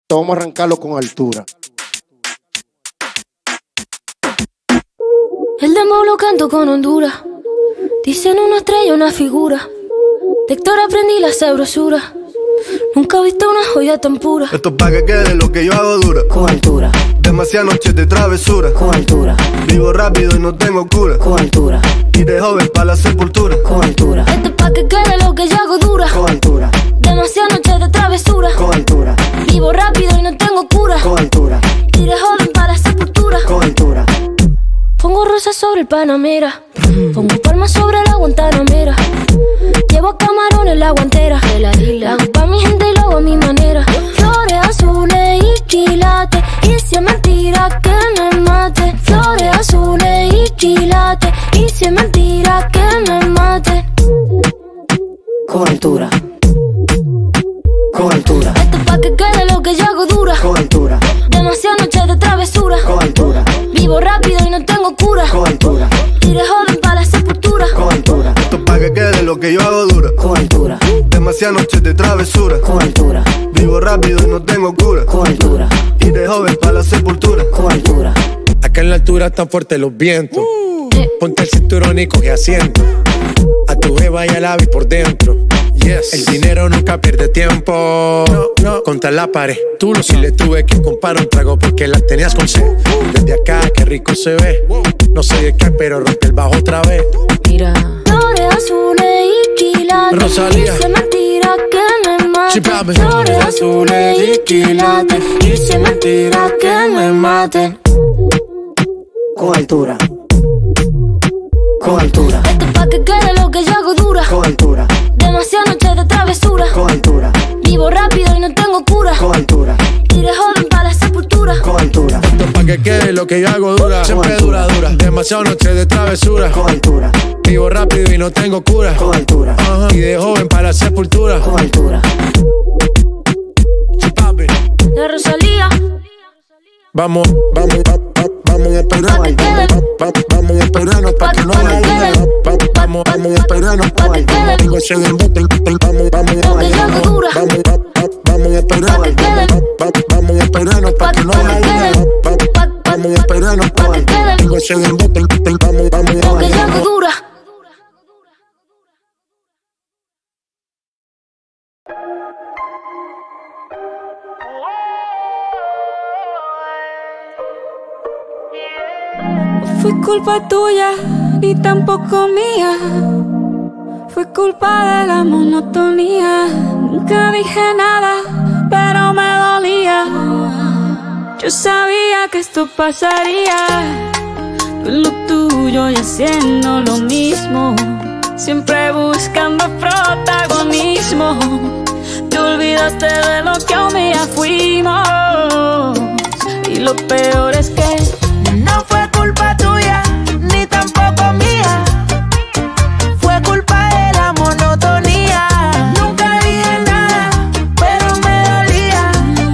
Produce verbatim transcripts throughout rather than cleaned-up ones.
Vamos a arrancarlo con altura. El demo lo canto con Honduras. Dicen una estrella, una figura. De Héctor aprendí la sabrosura. Nunca he visto una joya tan pura. Esto es pa' que quede lo que yo hago dura. Con altura. Demasiadas noches de travesura. Con altura. Vivo rápido y no tengo cura. Con altura. Y de joven pa' la sepultura. Con altura. Esto es pa' que quede lo que yo hago dura. Con altura. Demasiadas noches de travesura. Con altura. Vivo rápido y no tengo cura. Con altura. Y de joven para la sepultura. Con altura. Pongo rosas sobre el Panamera. Pongo palmas sobre la Guantanamera. Llevo camarones en la guantera. La hago pa' mi gente y lo hago a mi manera. Flores azules y quilates. Y si es mentira que me mate. Flores azules y quilates. Y si es mentira que me mate. Con altura. Con altura. Esto es pa' que quede lo que yo hago dura. Con altura. Demasiadas noches de travesura. Con altura. Vivo rápido y no tengo cura. Con altura. Y de joven pa' la sepultura. Con altura. Esto es pa' que quede lo que yo hago dura. Con altura. Demasiadas noches de travesura. Con altura. Vivo rápido y no tengo cura. Con altura. Y de joven pa' la sepultura. Con altura. Acá en la altura están fuertes los vientos. uh. Ponte el cinturón y coge asiento. A tu jeva y al ave por dentro. Yes. El dinero nunca pierde tiempo. No, no. Contra la pared. Tú lo si le tuve que comprar un trago porque la tenías con sed. Desde acá, qué rico se ve. No sé de qué, pero rompe el bajo otra vez. Mira. Flores azules y quilates. Rosalía. Y si es mentira que me mate. Chipame. Flores azules y quilates. Y si es mentira que me mate. Con altura. Con altura. Esto es pa' que quede lo que yo hago dura. Con altura. Demasiadas noches de travesura. Con altura. Vivo rápido y no tengo cura. Con altura. Y de joven pa' la sepultura. Con altura. Esto es pa' que quede lo que yo hago dura. Siempre dura, dura. Demasiadas noches de travesura. Con altura. Vivo rápido y no tengo cura. Con altura. Ajá. Y de joven para la sepultura. Con altura. Chipapi. De Rosalía. Vamos, vamos, va- va- vamos a esperar. Pa' que quede. Va- va- Vamos a esperarnos pa' que no Pa' que haya quede. luna. Va- Vamos, vamos a esperarnos Pa' que quede. Digo, se den bote, vamos, vamos, Lo que yo hago dura. vamos, va- va- vamos a esperar. Pa' que quede. Va- va- Vamos a esperarnos pa' Pa' que que no haya luna. quede. Va- va- Pa- Vamos a esperarnos pa' que quede. Digo, se den bote, vamos, vamos, Lo que yo hago dura. No fue culpa tuya, ni tampoco mía. Fue culpa de la monotonía. Nunca dije nada, pero me dolía. Yo sabía que esto pasaría. Tú en lo tuyo y haciendo lo mismo. Siempre buscando protagonismo. Te olvidaste de lo que un día fuimos. Y lo peor es que no fue culpa tuya, ni tampoco mía. Fue culpa de la monotonía. Nunca dije nada, pero me dolía.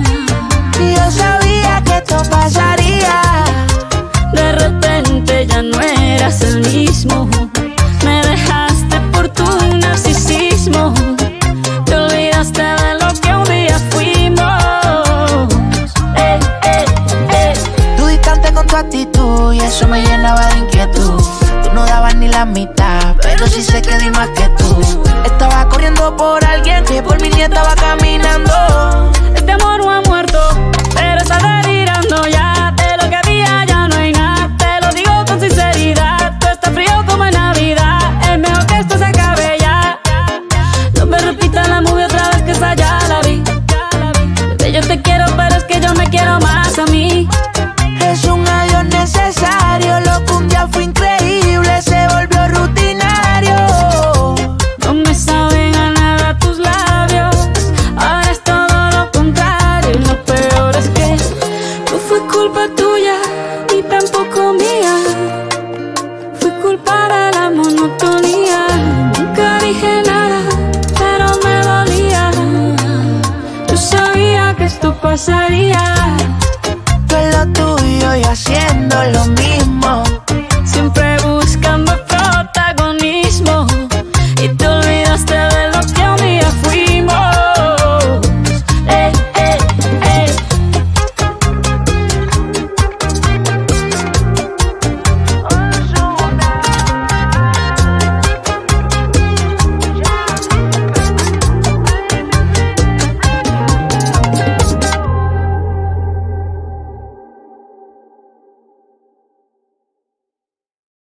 Y yo sabía que esto pasaría. de repente ya no eras el mismo. Me dejaste por tu narcisismo. Te olvidaste de lo que un día fuimos. Eh, eh, eh. Tú distante con tu actitud y eso me llenaba de inquietud. Tú no dabas ni la mitad, pero sí sé que di más que tú. Estaba corriendo por alguien que por mí ni estaba caminando. Este amor no ha muerto, pero está delirando ya. De lo que había ya no hay nada. Te lo digo con sinceridad. Tú estás frío como en Navidad. Es mejor que esto se acabe ya. No me repita la movie otra vez, que esa ya la vi. Bebé, yo te quiero, pero es que yo me quiero más a mí. Es un adiós necesario. Lo que un día fue increíble se volvió rutinario. No me saben a nada tus labios. Ahora es todo lo contrario. Y lo peor es que no fue culpa tuya, ni tampoco mía. Fue culpa de la monotonía. Nunca dije nada, pero me dolía. Yo sabía que esto pasaría. Tú en lo tuyo y haciendo lo mismo.